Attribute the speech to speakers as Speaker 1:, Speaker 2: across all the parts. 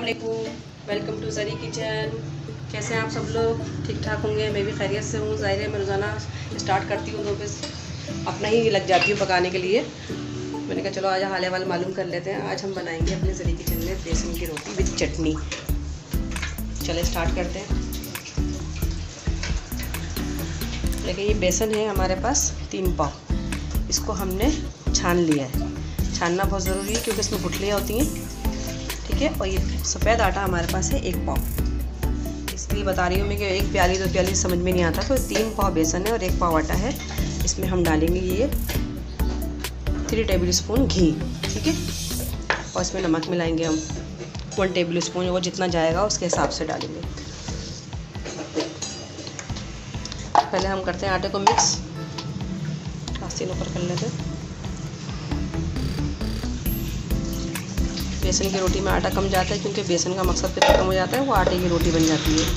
Speaker 1: वालेकुम, welcome to zari kitchen. कैसे हैं आप सब लोग? ठीक ठाक होंगे। मैं भी खैरियत से हूँ। ज़ाहिर है मैं रोज़ाना स्टार्ट करती हूँ तो बस अपना ही लग जाती हूँ पकाने के लिए। मैंने कहा चलो आज हाल वाल मालूम कर लेते हैं। आज हम बनाएंगे अपने ज़री किचन में बेसन की रोटी विद चटनी। चले स्टार्ट करते हैं। देखिए ये बेसन है हमारे पास 3 पाव। इसको हमने छान लिया है। छानना बहुत ज़रूरी है क्योंकि इसमें गुठलियाँ होती हैं, ठीक है। और ये सफ़ेद आटा हमारे पास है 1 पाव। इसलिए बता रही हूँ मैं कि 1 प्याली 2 प्याली समझ में नहीं आता। तो 3 पाव बेसन है और 1 पाव आटा है। इसमें हम डालेंगे ये 3 टेबल स्पून घी, ठीक है। और इसमें नमक मिलाएंगे हम 1 टेबल स्पून। वो जितना जाएगा उसके हिसाब से डालेंगे। पहले हम करते हैं आटे को मिक्स। आस्तीन ऊपर कर लेते हैं। बेसन की रोटी में आटा कम जाता है क्योंकि बेसन का मकसद कितना कम हो जाता है, वो आटे की रोटी बन जाती है।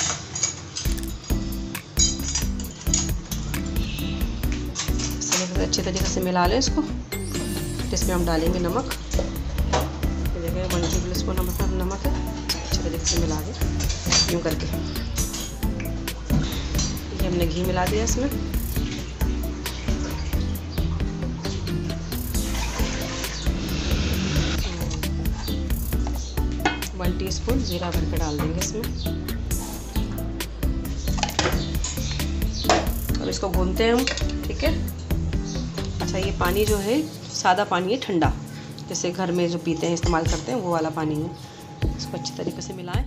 Speaker 1: अच्छे तरीके से मिला लें इसको। इसमें हम डालेंगे नमक। देखिए 1 टेबल स्पून नमक है। अच्छे तरीके से मिला दें यूँ करके। ये हमने घी मिला दिया इसमें। वन टीस्पून जीरा भर के डाल देंगे इसमें। अब इसको भूनते हैं हम, ठीक है। अच्छा ये पानी जो है सादा पानी है, ठंडा, जैसे घर में जो पीते हैं इस्तेमाल करते हैं वो वाला पानी है। इसको अच्छी तरीके से मिलाएं।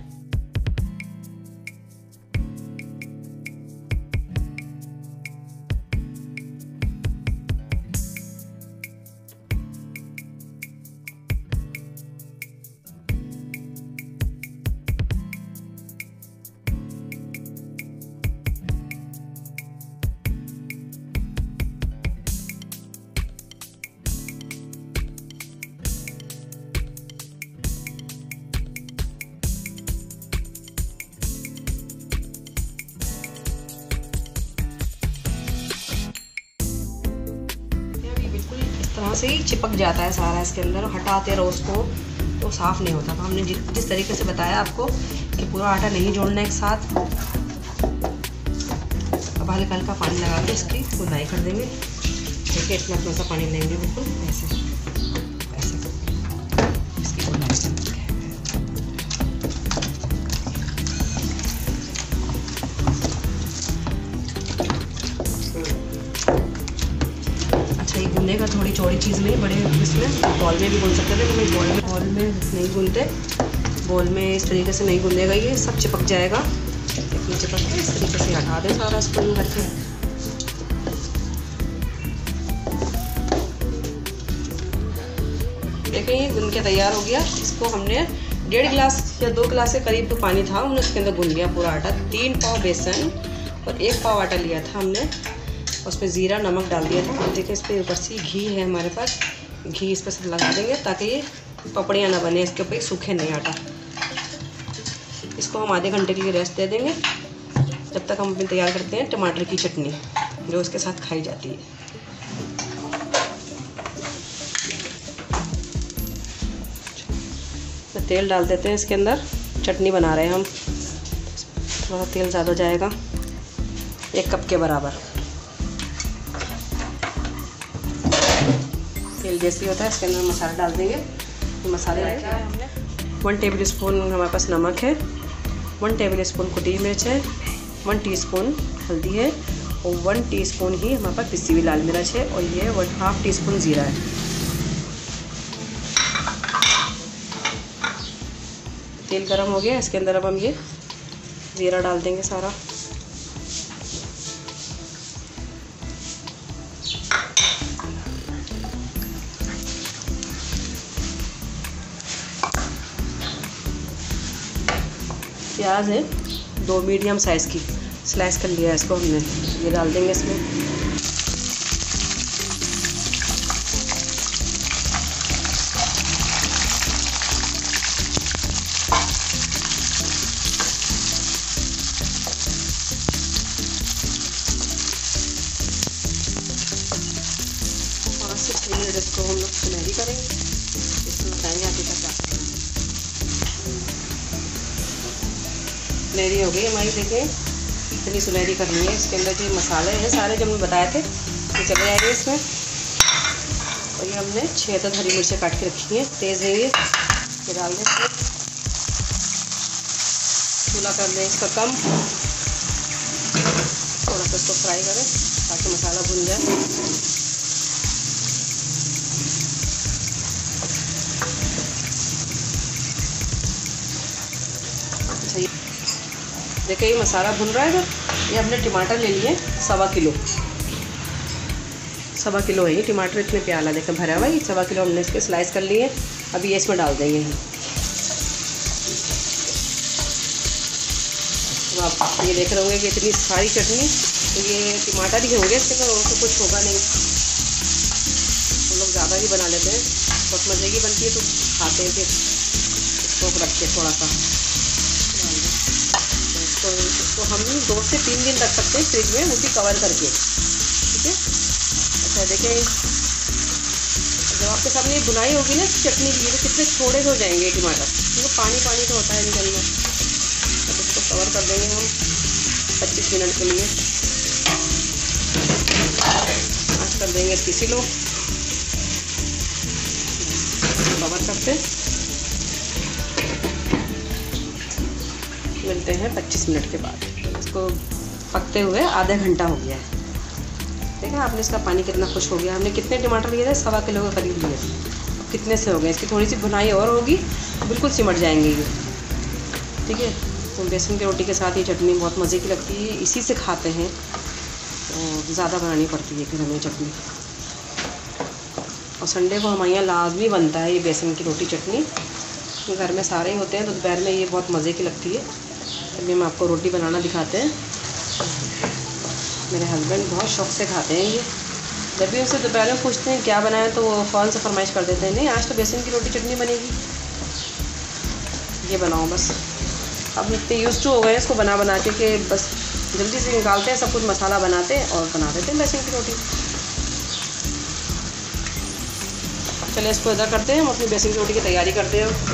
Speaker 1: तरह से ही चिपक जाता है सारा इसके अंदर। हटाते रहो उसको तो साफ़ नहीं होता। तो हमने जिस तरीके से बताया आपको कि पूरा आटा नहीं जोड़ना एक साथ। अब हल्का हल्का पानी लगा के इसकी गुनाई कर देंगे, ठीक है। इतना सा पानी लेंगे बिल्कुल ऐसे ऐसे इसकी गुनाई कर देंगे। ये गूंदने का थोड़ी चौड़ी चीज़ में, बड़े इसमें बॉल में भी गूंद सकते थे, लेकिन बॉल में नहीं गूंदते। बॉल में इस तरीके से नहीं गूंदेगा, ये सब चिपक जाएगा। देखिए चिपक के इस तरीके से हटा दें सारा इसको यूँ करके। देखिए ये गूंद के तैयार हो गया। इसको हमने 1.5 गिलास या 2 गिलास के करीब तो पानी था, हमने उसके अंदर गूंद लिया पूरा आटा। 3 पाव बेसन और 1 पाव आटा लिया था हमने। उसमें ज़ीरा नमक डाल दिया था। देखिए इस पर ऊपर से घी है हमारे पास। घी इस पर सब लगा देंगे ताकि ये पपड़ियाँ ना बने, इसके ऊपर सूखे नहीं आटा। इसको हम आधे घंटे के लिए रेस्ट दे देंगे जब तक हम तैयार करते हैं टमाटर की चटनी जो इसके साथ खाई जाती है। तो तेल डाल देते हैं इसके अंदर। चटनी बना रहे हैं हम। थोड़ा तेल ज़्यादा जाएगा, 1 कप के बराबर। तेल जैसे होता है इसके अंदर मसाला डाल देंगे। तो मसाले रखे हैं हमने 1 टेबल स्पून हमारे पास नमक है, 1 टेबल स्पून कुटी मिर्च है, 1 टीस्पून हल्दी है और 1 टीस्पून ही हमारे पास पिसी हुई लाल मिर्च है। और ये 1/2 टीस्पून ज़ीरा है। तेल गरम हो गया। इसके अंदर अब हम ये ज़ीरा डाल देंगे सारा। प्याज है 2 मीडियम साइज़ की, स्लाइस कर लिया है इसको हमने। ये डाल देंगे इसमें। से 3 मिनट इसको हम लोग सुनहरी करेंगे। इसमें बताएंगे आप क्या। सुनहरी हो गई हमारी, देखिए इतनी सुनहरी करनी है। इसके अंदर जो मसाले हैं सारे जो हमने बताए थे ये चले जाएंगे इसमें। और ये हमने 6 हरी मिर्चें काट के रखी हैं, तेज़ है ये डाल दें इसमें। चूल्हा कर दें इसका कम, थोड़ा सा इसको फ्राई करें ताकि मसाला भुन जाए। देखिए ये मसाला भुन रहा है। तो ये हमने टमाटर ले लिए 1.25 किलो, 1.25 किलो है ये टमाटर, इतने प्याला देखें भरा हुआ है। 1.25 किलो हमने इसके स्लाइस कर लिए। अभी ये इसमें डाल देंगे हम। तो आप ये देख रहे होंगे कि इतनी सारी चटनी, तो ये टमाटर ही होंगे इसके अंदर, और तो कुछ होगा नहीं। हम लोग ज़्यादा ही बना लेते हैं, बहुत मज़े की बनती है, तो खाते हैं फिर इसको रख के थोड़ा सा। तो इसको हम 2 से 3 दिन रख सकते हैं फ्रिज में, वो भी कवर करके, ठीक है। अच्छा देखिए जब आपके सामने बुनाई होगी ना चटनी की, तो कितने थोड़े से हो जाएंगे टमाटर, क्योंकि पानी पानी तो होता है इनके अंदर। अब इसको कवर कर देंगे हम 25 मिनट के लिए। आँच कर देंगे इसकी स्लो, कवर करते मिलते हैं 25 मिनट के बाद। इसको पकते हुए आधा घंटा हो गया है। देखा आपने इसका पानी कितना खुश हो गया। हमने कितने टमाटर लिए थे, 1.25 किलो के करीब लिए थे। कितने से हो गए, इसकी थोड़ी सी भुनाई और होगी, बिल्कुल सिमट जाएंगे ये, ठीक है। तो बेसन की रोटी के साथ ये चटनी बहुत मज़े की लगती है, इसी से खाते हैं। तो ज़्यादा बनानी पड़ती है फिर हमें चटनी। और संडे को हमारे यहाँ लाजमी बनता है ये बेसन की रोटी चटनी। घर में सारे ही होते हैं, तो दोपहर में ये बहुत मज़े की लगती है। अभी हम आपको रोटी बनाना दिखाते हैं। मेरे हस्बैंड बहुत शौक़ से खाते हैं ये। जब भी उनसे दोपहर में पूछते हैं क्या बनाएं, तो वो फ़ौरन से फरमाइश कर देते हैं, नहीं आज तो बेसन की रोटी चटनी बनेगी, ये बनाओ बस। अब इतने यूज़ टू हो गए इसको बना बना के कि बस जल्दी से निकालते हैं, सब कुछ मसाला बनाते हैं और बना देते हैं बेसन की रोटी। चलिए इसको इधर करते हैं, हम अपनी बेसन की रोटी की तैयारी करते हैं।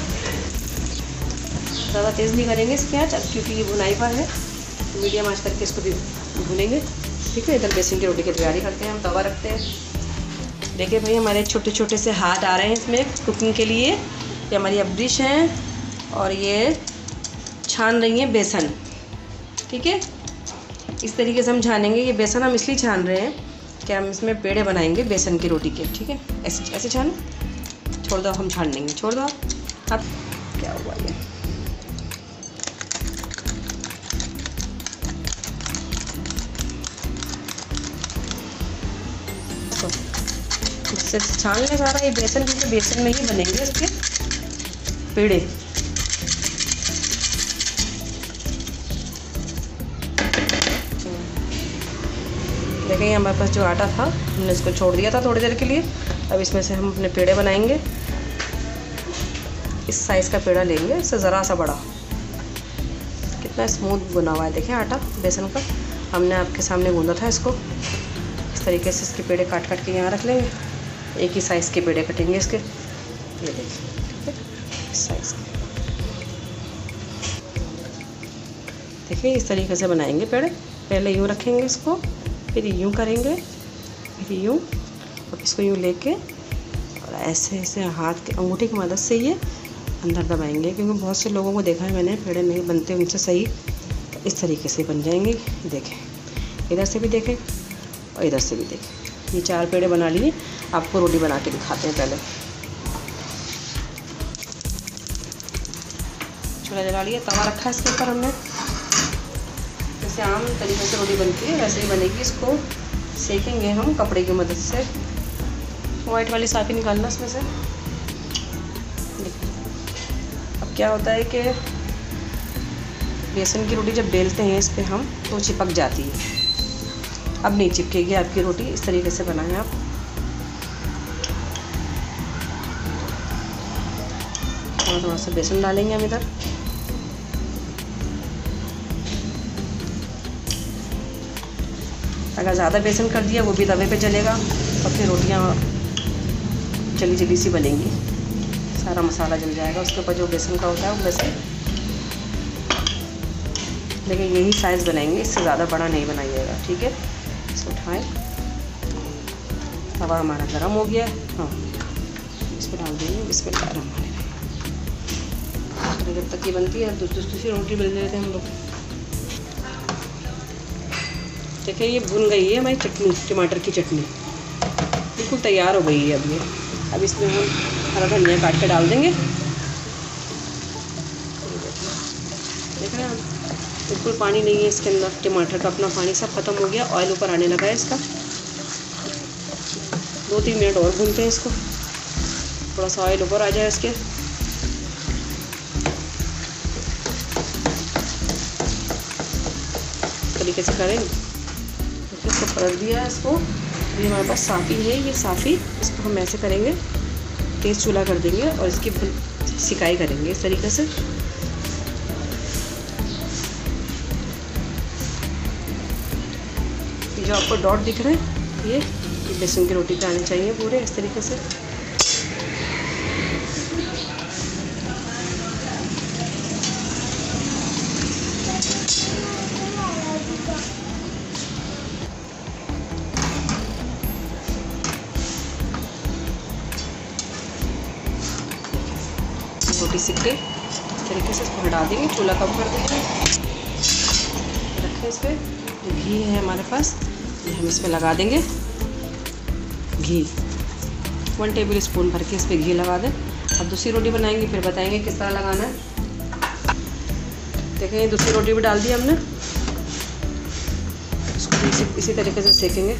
Speaker 1: ज़्यादा तेज़ नहीं करेंगे इसकी आँच, क्योंकि ये भुनाई पर है। मीडियम आँच करके इसको भी भुनेंगे, ठीक है। इधर बेसन की रोटी की तैयारी करते हैं, हम तवा रखते हैं। देखिए भाई हमारे छोटे छोटे से हाथ आ रहे हैं इसमें कुकिंग के लिए। ये हमारी अब्रिश हैं और ये छान रही हैं बेसन, ठीक है। इस तरीके से हम छानेंगे। ये बेसन हम इसलिए छान रहे हैं कि हम इसमें पेड़े बनाएंगे बेसन की रोटी के, ठीक है। ऐसे ऐसे छान, छोड़ दो, हम छान लेंगे, छोड़ दो आप। क्या हुआ ये, इससे छान लें सारा ये बेसन, क्योंकि बेसन में ही बनेंगे इसके पेड़े। देखिए हमारे पास जो आटा था हमने इसको छोड़ दिया था थोड़ी देर के लिए। अब इसमें से हम अपने पेड़े बनाएंगे। इस साइज़ का पेड़ा लेंगे, इससे ज़रा सा बड़ा। कितना स्मूथ बुना हुआ है देखिए आटा बेसन का। हमने आपके सामने गूंदा था इसको। इस तरीके से इसके पेड़े काट काट के यहाँ रख लेंगे। एक ही साइज़ के पेड़े कटेंगे इसके, ये देखिए, ठीक है, इस साइज़ के। देखिए इस तरीके से बनाएंगे पेड़े। पहले यूँ रखेंगे इसको, फिर यूँ करेंगे, फिर यूँ, और इसको यूँ लेके और ऐसे ऐसे हाथ के अंगूठे की मदद से ये अंदर दबाएंगे। क्योंकि बहुत से लोगों को देखा है मैंने, पेड़े नहीं बनते उनसे सही, तो इस तरीके से बन जाएंगे। देखें, इधर से भी देखें और इधर से भी देखें। ये 4 पेड़े बना लिए। आपको रोटी बना के दिखाते हैं। पहले चूल्हा जला लिया, तवा रखा है इसके ऊपर हमने। जैसे आम तरीके से रोटी बनती है वैसे ही बनेगी। इसको सेकेंगे हम कपड़े की मदद से। वाइट वाली साफ़ी निकालना इसमें से। अब क्या होता है कि बेसन की रोटी जब बेलते हैं इस पर हम, तो चिपक जाती है। अब नहीं चिपकेगी आपकी रोटी। इस तरीके से बनाएं आप। थोड़ा सा बेसन डालेंगे हम इधर। अगर ज़्यादा बेसन कर दिया वो भी तवे पे जलेगा और फिर रोटियाँ जली जली सी बनेंगी। सारा मसाला जल जाएगा उसके ऊपर जो बेसन का होता है वो बेसन। लेकिन यही साइज़ बनाएंगे, इससे ज़्यादा बड़ा नहीं बनाइएगा, ठीक है। इसको उठाएं, तवा हमारा गर्म हो गया है। हाँ, इसको डाल देंगे, बिस्मिल्लाहिर्रहमानिर्रहीम। जब तक ये बनती है दूसरी रोटी बेल लेते हैं हम लोग। देखिए ये भुन गई है हमारी चटनी, टमाटर की चटनी बिल्कुल तैयार हो गई है अब ये। अब इसमें हम हरा धनिया काट के डाल देंगे। देख रहे हैं हम, बिल्कुल पानी नहीं है इसके अंदर, टमाटर का अपना पानी सब खत्म हो गया, ऑयल ऊपर आने लगा है इसका। 2-3 मिनट और भूनते हैं इसको, थोड़ा सा ऑयल ऊपर आ जाए इसके। तरीके से करेंगे। तो इसको परत दिया है इसको। ये हमारे पास साफ़ी है, ये साफ़ी इसको हम ऐसे करेंगे, तेज़ चूल्हा कर देंगे और इसकी सिकाई करेंगे इस तरीके से। जो आपको डॉट दिख रहे हैं ये बेसन की रोटी पे आने चाहिए पूरे इस तरीके से। रोटी सिक गई इस तरीके से, इसको हटा देंगे, चूल्हा कम कर देंगे, रखें इस पर। घी है हमारे पास, ये हम इसमें लगा देंगे घी। 1 टेबल स्पून भर के इस पर घी लगा दें। अब दूसरी रोटी बनाएंगे, फिर बताएंगे किस तरह लगाना है। देखें ये दूसरी रोटी भी डाल दी हमने, इसको इसी तरीके से सेकेंगे।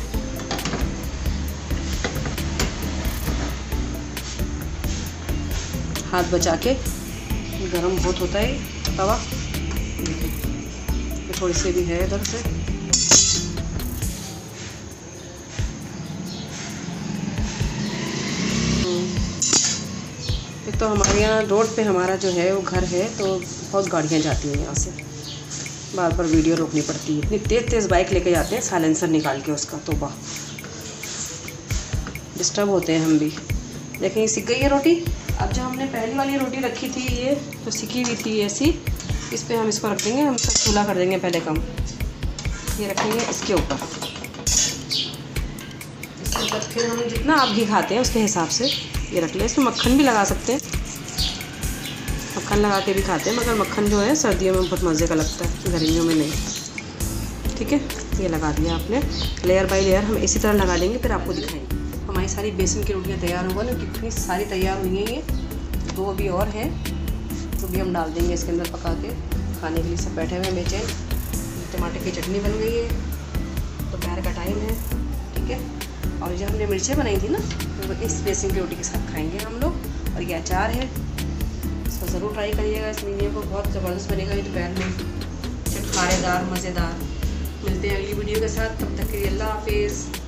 Speaker 1: हाथ बचा के, गरम बहुत होता है तवा। थोड़ी सी भी है इधर से। एक तो हमारे यहाँ रोड पे हमारा जो है वो घर है, तो बहुत गाड़ियाँ जाती हैं यहाँ से, बार बार वीडियो रोकनी पड़ती है। इतनी तेज़ तेज़ बाइक लेके जाते हैं, साइलेंसर निकाल के उसका, तोबा डिस्टर्ब होते हैं हम भी। देखें ये सिक गई है रोटी। अब जो हमने पहली वाली रोटी रखी थी ये तो सिकी हुई थी ऐसी, इस पर हम इसको रख देंगे। हम सब चूल्हा कर देंगे पहले कम, ये रखेंगे इसके ऊपर। इसके ऊपर फिर हम जितना आप घी खाते हैं उसके हिसाब से ये रख लें। इसमें मक्खन भी लगा सकते हैं, मक्खन लगा के भी खाते हैं, मगर मक्खन जो है सर्दियों में बहुत मज़े का लगता है, गर्मियों में नहीं, ठीक है। ये लगा दिया आपने, लेयर बाय लेयर हम इसी तरह लगा लेंगे, फिर आपको दिखाएंगे। हमारी सारी बेसन की रोटियां तैयार हो गई, कितनी सारी तैयार हुई हैं। ये 2 अभी और हैं, तो भी हम डाल देंगे इसके अंदर पका के खाने के लिए। सब बैठे हुए हैं बेचैन। टमाटर की चटनी बन गई है, दोपहर का टाइम है, ठीक है। और जो हमने मिर्चें बनाई थी ना, तो इस बेसन की रोटी के साथ खाएंगे हम लोग। और ये अचार है, इसको ज़रूर ट्राई करिएगा इस वीडियो को, बहुत ज़बरदस्त बनेगा ये दोपहर में, चटखारेदार मज़ेदार। मिलते हैं अगली वीडियो के साथ, तब तक के लिए अल्लाह हाफिज़।